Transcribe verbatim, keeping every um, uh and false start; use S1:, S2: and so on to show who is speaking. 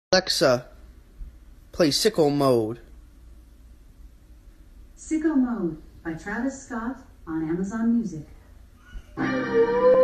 S1: Alexa, play Sicko Mode.
S2: Sicko Mode by Travis Scott on Amazon Music.